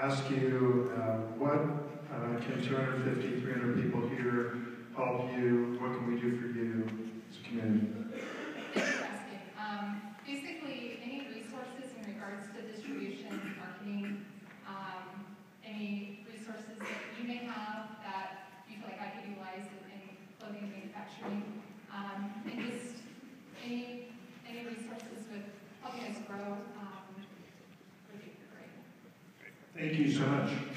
ask you what can 250, 300 people here help you? What can we do for you as a community? Thanks for asking. Basically, any resources in regards to distribution, marketing, any resources that you may have that you feel like I could utilize in clothing manufacturing, and just any resources with helping us grow would be great. Thank you so much.